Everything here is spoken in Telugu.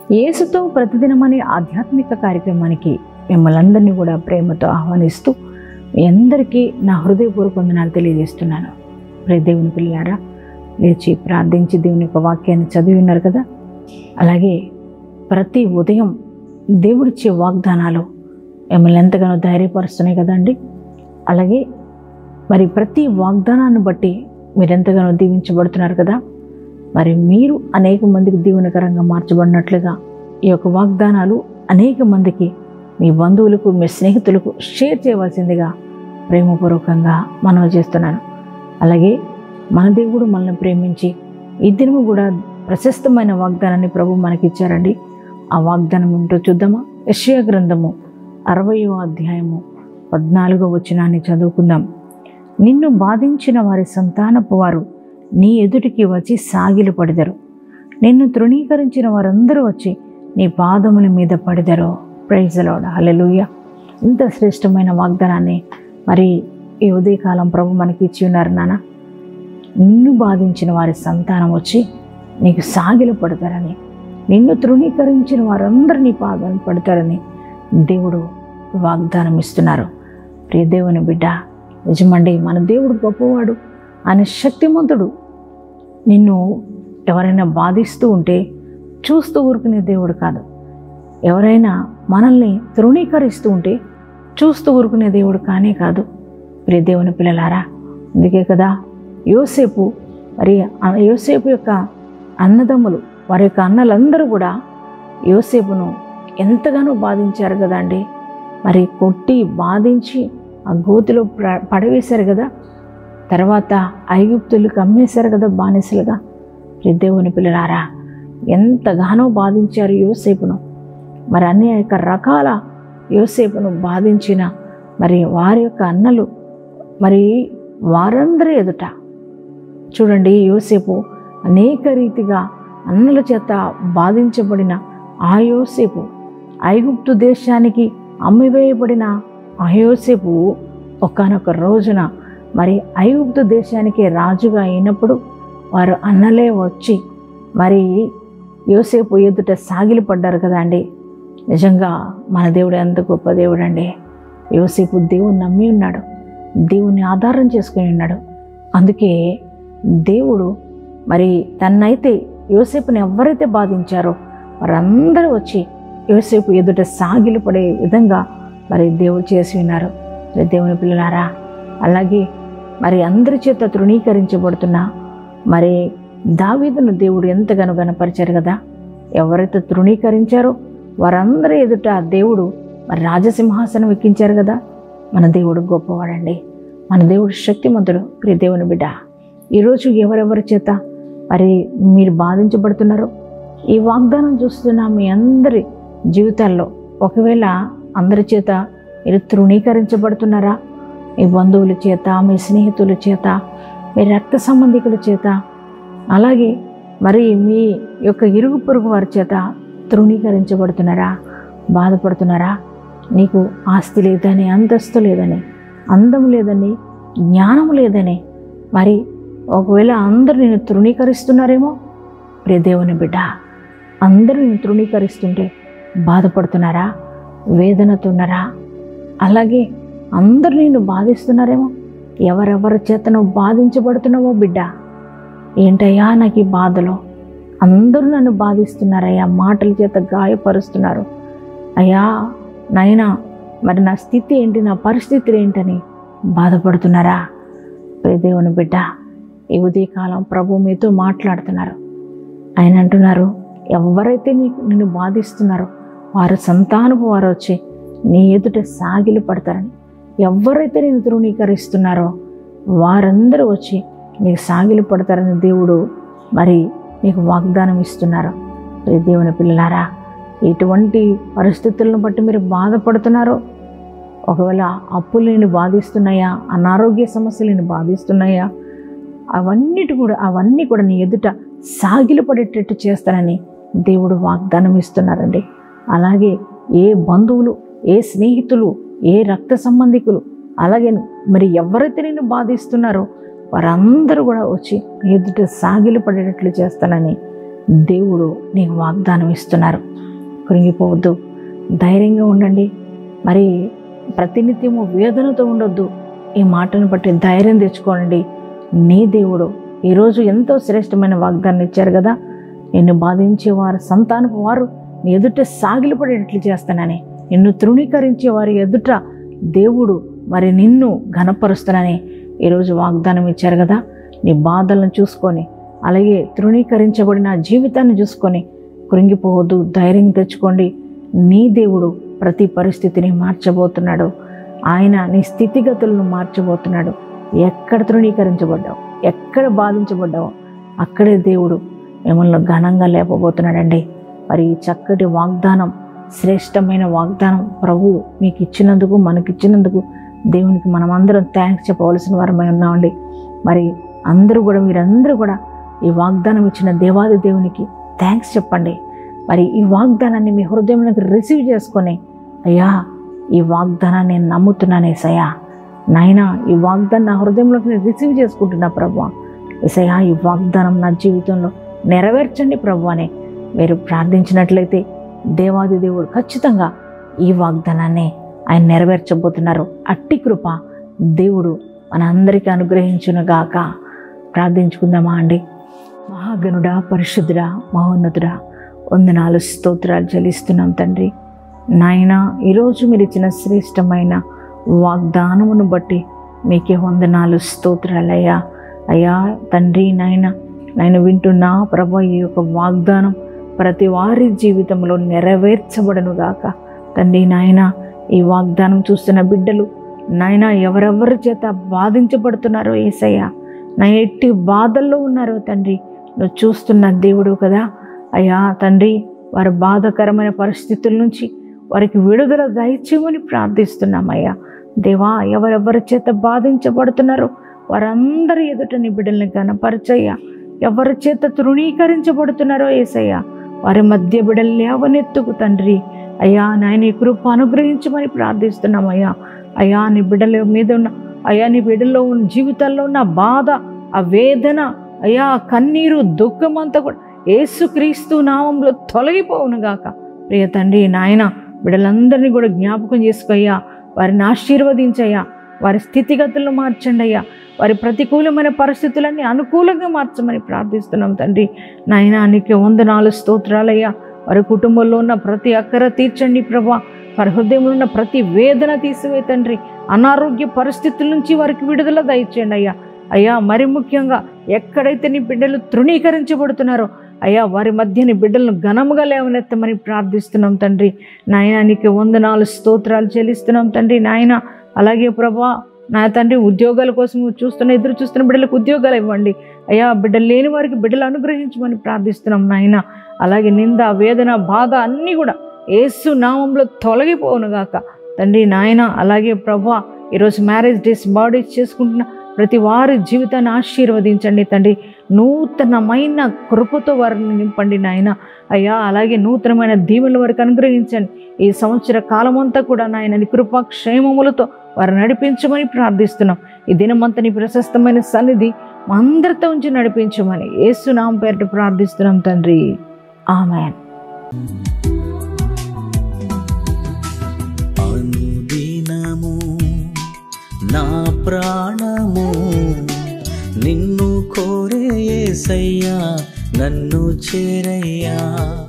యేసుతో ప్రతిదినమనే ఆధ్యాత్మిక కార్యక్రమానికి మిమ్మల్ని అందరినీ కూడా ప్రేమతో ఆహ్వానిస్తూ మీ అందరికీ నా హృదయపూర్వక వందనాలు తెలియజేస్తున్నాను. ప్రియ దేవుని పిల్లారా, లేచి ప్రార్థించి దేవుని యొక్క వాక్యాన్ని చదివి ఉన్నారు కదా. అలాగే ప్రతి ఉదయం దేవుడిచ్చే వాగ్దానాలు మిమ్మల్ని ఎంతగానో ధైర్యపరుస్తున్నాయి కదండి. అలాగే మరి ప్రతి వాగ్దానాన్ని బట్టి మీరు ఎంతగానో దీవించబడుతున్నారు కదా. మరి మీరు అనేక మందికి దీవెనకరంగా మార్చబడినట్లుగా ఈ యొక్క వాగ్దానాలు అనేక మందికి, మీ బంధువులకు, మీ స్నేహితులకు షేర్ చేయవలసిందిగా ప్రేమపూర్వకంగా మనవి చేస్తున్నాను. అలాగే మన దేవుడు మనల్ని ప్రేమించి ఈ దినము కూడా ప్రశస్తమైన వాగ్దానాన్ని ప్రభు మనకిచ్చారండి. ఆ వాగ్దానం ఏమిటో చూద్దామా? యెషయా గ్రంథము 60వ అధ్యాయము 14వ వచనాన్ని చదువుకుందాం. నిన్ను బాధించిన వారి సంతానపు వారు నీ ఎదుటికి వచ్చి సాగిలు పడిదరు. నిన్ను తృణీకరించిన వారందరూ వచ్చి నీ పాదముల మీద పడిదరు. Praise the Lord, hallelujah. ఇంత శ్రేష్టమైన వాగ్దానాన్ని మరి ఈ ఉదయకాలం ప్రభు మనకి ఇచ్చి ఉన్నారు నాన్న. నిన్ను బాధించిన వారి సంతానం వచ్చి నీకు సాగిలు పడతారని, నిన్ను తృణీకరించిన వారందరూ నీ పాదాలు పడతారని దేవుడు వాగ్దానం ఇస్తున్నారు. ప్రియ దేవుని బిడ్డ, నిజమండి, మన దేవుడు గొప్పవాడు, ఆయన శక్తిమంతుడు. నిన్ను ఎవరైనా బాధిస్తూ ఉంటే చూస్తూ ఊరుకునే దేవుడు కాదు. ఎవరైనా మనల్ని తృణీకరిస్తూ ఉంటే చూస్తూ ఊరుకునే దేవుడు కానే కాదు. ప్రియ దేవుని పిల్లలారా, అందుకే కదా యోసేపు యోసేపు యొక్క అన్నదమ్ములు, వారి యొక్క అన్నలందరూ కూడా యోసేపును ఎంతగానో బాధించారు కదా అండి. మరి కొట్టి బాధించి ఆ గోతిలో పడవేశారు కదా. తర్వాత ఐగుప్తులకు అమ్మేశారు కదా బానిసలుగా. దేవుని పిల్లలారా, ఎంతగానో బాధించారు యోసేపును. మరి అనేక రకాల యోసేపును బాధించిన మరి వారి యొక్క అన్నలు, మరి వారందరి ఎదుట చూడండి, యోసేపు అనేక రీతిగా అన్నల చేత బాధించబడిన ఆ యోసేపు, ఐగుప్తు దేశానికి అమ్మివేయబడిన ఆ యోసేపు ఒకానొక రోజున మరి ఐగుప్తు దేశానికి రాజుగా అయినప్పుడు వారు అన్నలే వచ్చి మరి యోసేపు ఎదుట సాగిలి పడ్డారు కదా అండి. నిజంగా మన దేవుడు ఎంత గొప్ప దేవుడు అండి. యోసేపు దేవుని నమ్మి ఉన్నాడు, దేవుని ఆధారం చేసుకుని ఉన్నాడు. అందుకే దేవుడు మరి తన్నైతే యోసేపుని ఎవరైతే బాధించారో వారందరూ వచ్చి యోసేపు ఎదుట సాగిలి పడే విధంగా మరి దేవుడు చేసి ఉన్నారు. దేవుని పిల్లలారా, అలాగే మరి అందరి చేత తృణీకరించబడుతున్న మరి దావీదును దేవుడు ఎంతగానో గణపరిచారు కదా. ఎవరైతే తృణీకరించారో వారందరి ఎదుట దేవుడు మరి రాజసింహాసనం ఎక్కించారు కదా. మన దేవుడు గొప్పవాడండి, మన దేవుడు శక్తిమంతుడు. ప్రియ దేవుని బిడ్డ, ఈరోజు ఎవరెవరి చేత మరి మీరు బాధించబడుతున్నారో ఈ వాగ్దానం చూస్తున్న మీ అందరి జీవితాల్లో ఒకవేళ అందరి చేత మీరు తృణీకరించబడుతున్నారా? మీ బంధువుల చేత, మీ స్నేహితుల చేత, మీ రక్త సంబంధికుల చేత, అలాగే మరి మీ యొక్క ఇరుగు పొరుగు వారి చేత తృణీకరించబడుతున్నారా? బాధపడుతున్నారా? నీకు ఆస్తి లేదని, అంతస్తు లేదని, అందం లేదని, జ్ఞానం లేదని, మరి ఒకవేళ అందరూ నేను తృణీకరిస్తున్నారేమో. ప్రియ దేవుని బిడ్డ, అందరూ నేను తృణీకరిస్తుంటే బాధపడుతున్నారా? వేదనతో ఉన్నారా? అలాగే అందరూ నేను బాధిస్తున్నారేమో. ఎవరెవరి చేత నువ్వు బాధించబడుతున్నావో బిడ్డ, ఏంటయ్యా నాకు ఈ బాధలో, అందరూ నన్ను బాధిస్తున్నారయ్యా, మాటల చేత గాయపరుస్తున్నారు అయ్యా, నాయనా మరి నా స్థితి ఏంటి, నా పరిస్థితులు ఏంటని బాధపడుతున్నారా? ప్రియ దేవుని బిడ్డ, ఈ ఉదయకాలం ప్రభు మీతో మాట్లాడుతున్నారు. ఆయన అంటున్నారు, ఎవరైతే నిన్ను బాధిస్తున్నారో వారు సంతానపు వారు వచ్చి నీ ఎదుట సాగిలు పడతారని. ఎవరైతే నేను తృణీకరిస్తున్నారో వారందరూ వచ్చి నీకు సాగిలు పడతారని దేవుడు మరి నీకు వాగ్దానం ఇస్తున్నారు. ప్రియ దేవుని పిల్లలారా, ఎటువంటి పరిస్థితులను బట్టి మీరు బాధపడుతున్నారో, ఒకవేళ అప్పులు నేను బాధిస్తున్నాయా, అనారోగ్య సమస్యలు నేను బాధిస్తున్నాయా, అవన్నీ కూడా నీ ఎదుట సాగిలు పడేటట్టు చేస్తానని దేవుడు వాగ్దానం ఇస్తున్నారండి. అలాగే ఏ బంధువులు, ఏ స్నేహితులు, ఏ రక్త సంబంధికులు, అలాగే మరి ఎవరైతే నేను బాధిస్తున్నారో వారందరూ కూడా వచ్చి ఎదుట సాగిలు పడేటట్లు చేస్తానని దేవుడు నీకు వాగ్దానం ఇస్తున్నారు. కృంగిపోవద్దు, ధైర్యంగా ఉండండి. మరి ప్రతినిత్యము వేదనతో ఉండొద్దు. ఈ మాటను బట్టి ధైర్యం తెచ్చుకోండి. నీ దేవుడు ఈరోజు ఎంతో శ్రేష్టమైన వాగ్దానం ఇచ్చారు కదా, నిన్ను బాధించేవారు సంతానపు వారు నీ ఎదుట సాగిలపడేటట్లు చేస్తానని, నిన్ను తృణీకరించే వారి ఎదుట దేవుడు మరి నిన్ను ఘనపరుస్తానని ఈరోజు వాగ్దానం ఇచ్చారు కదా. నీ బాధలను చూసుకొని, అలాగే తృణీకరించబడిన జీవితాన్ని చూసుకొని కృంగిపోవద్దు, ధైర్యం తెచ్చుకోండి. నీ దేవుడు ప్రతి పరిస్థితిని మార్చబోతున్నాడు. ఆయన నీ స్థితిగతులను మార్చబోతున్నాడు. ఎక్కడ తృణీకరించబడ్డావు, ఎక్కడ బాధించబడ్డావు, అక్కడే దేవుడు మిమ్మల్ని ఘనంగా లేపబోతున్నాడండి. మరి ఈ చక్కటి వాగ్దానం, శ్రేష్టమైన వాగ్దానం ప్రభు మీకు ఇచ్చినందుకు, మనకిచ్చినందుకు దేవునికి మనమందరం థ్యాంక్స్ చెప్పవలసిన వారమై ఉన్నామండి. మరి మీరందరూ కూడా ఈ వాగ్దానం ఇచ్చిన దేవాది దేవునికి థ్యాంక్స్ చెప్పండి. మరి ఈ వాగ్దానాన్ని మీ హృదయంలోకి రిసీవ్ చేసుకొని, అయ్యా ఈ వాగ్దానాన్ని నేను నమ్ముతున్నాను యేసయ్యా, నాయనా ఈ వాగ్దానం నా హృదయంలోకి నేను రిసీవ్ చేసుకుంటున్నా ప్రభువా, యేసయ్యా ఈ వాగ్దానం నా జీవితంలో నెరవేర్చండి ప్రభు అని మీరు ప్రార్థించినట్లయితే దేవాది దేవుడు ఖచ్చితంగా ఈ వాగ్దానాన్ని ఆయన నెరవేర్చబోతున్నారు. అట్టి కృప దేవుడు మనందరికీ అనుగ్రహించునుగాక. ప్రార్థించుకుందామా అండి. మహాగణుడా, పరిశుద్ధుడా, మహోన్నతుడా, వందనాలు స్తోత్రాలు చెల్లిస్తున్నాం తండ్రి. నాయనా ఈరోజు మీరు ఇచ్చిన శ్రేష్టమైన వాగ్దానమును బట్టి మీకే వందనాలు స్తోత్రాలయ్యా. అయ్యా తండ్రి, నాయన వింటున్నా ప్రభు, ఈ యొక్క వాగ్దానం ప్రతి వారి జీవితంలో నెరవేర్చబడనుగాక తండ్రి. నాయన ఈ వాగ్దానం చూస్తున్న బిడ్డలు నాయన ఎవరెవరి చేత బాధించబడుతున్నారో యేసయ్యా, నా ఎట్టి బాధల్లో ఉన్నారో తండ్రి నువ్వు చూస్తున్న దేవుడు కదా అయ్యా తండ్రి. వారి బాధాకరమైన పరిస్థితుల నుంచి వారికి విడుదల దయచేయమని ప్రార్థిస్తున్నామయ్యా. దేవా, ఎవరెవరి చేత బాధించబడుతున్నారో వారందరి ఎదుట నీ బిడ్డల్ని కనపరచయ్యా. ఎవరి చేత తృణీకరించబడుతున్నారో యేసయ్యా, వారి మధ్య బిడ్డలు లేవనెత్తుకు తండ్రి. అయ్యా నాయన ఈ కృప అనుగ్రహించమని ప్రార్థిస్తున్నామయ్యా. అయ్యా నీ బిడ్డల మీద ఉన్న, అయ్యా నీ బిడ్డల్లో ఉన్న జీవితాల్లో ఉన్న బాధ, ఆ వేదన, అయ్యా కన్నీరు, దుఃఖం అంతా కూడా యేసుక్రీస్తు నామంలో తొలగిపోవునుగాక. ప్రియ తండ్రి, నాయన బిడ్డలందరినీ కూడా జ్ఞాపకం చేసుకోయ్యా, వారిని ఆశీర్వదించయ్యా, వారి స్థితిగతులను మార్చండి అయ్యా, వారి ప్రతికూలమైన పరిస్థితులన్నీ అనుకూలంగా మార్చమని ప్రార్థిస్తున్నాం తండ్రి. నాయన నీకే వందనాలు స్తోత్రాలయ్యా. వారి కుటుంబంలో ఉన్న ప్రతి అక్కర తీర్చండి ప్రభా. వారి హృదయంలో ఉన్న ప్రతి వేదన తీసివే తండ్రి. అనారోగ్య పరిస్థితుల నుంచి వారికి విడుదల దయచేయండి అయ్యా. అయ్యా మరి ముఖ్యంగా ఎక్కడైతే నీ బిడ్డలు తృణీకరించబడుతున్నారో అయ్యా, వారి మధ్య నీ బిడ్డలను ఘనముగా లేవనెత్తమని ప్రార్థిస్తున్నాం తండ్రి. నాయన నీకు వందనాలు స్తోత్రాలు చెల్లిస్తున్నాం తండ్రి. నాయన అలాగే ప్రభా నా తండ్రి, ఉద్యోగాల కోసం ఎదురు చూస్తున్న బిడ్డలకు ఉద్యోగాలు ఇవ్వండి అయ్యా. బిడ్డలు లేని వారికి బిడ్డలు అనుగ్రహించమని ప్రార్థిస్తున్నాం నాయన. అలాగే నింద, వేదన, బాధ అన్నీ కూడా యేసు నామంలో తొలగిపోవునుగాక తండ్రి. నాయన అలాగే ప్రభా ఈరోజు మ్యారేజ్ డేస్, బర్త్డేస్ చేసుకుంటున్న ప్రతి వారి జీవితాన్ని ఆశీర్వదించండి తండ్రి. నూతనమైన కృపతో వారిని నింపండి నాయన. అయ్యా అలాగే నూతనమైన దీవెనల వారికి అనుగ్రహించండి. ఈ సంవత్సర కాలం అంతా కూడా నాయన నీ కృపా క్షేమములతో వారు నడిపించమని ప్రార్థిస్తున్నాం. ఈ దినమంతా నీ ప్రశస్తమైన సన్నిధి మా అందరితో ఉంచి నడిపించమని యేసు నామం పేరిట ప్రార్థిస్తున్నాం తండ్రి. ఆమేన్. అనుదినము నా ప్రాణము నిన్ను కోరే యేసయ్యా, నన్ను చేరయ్యా.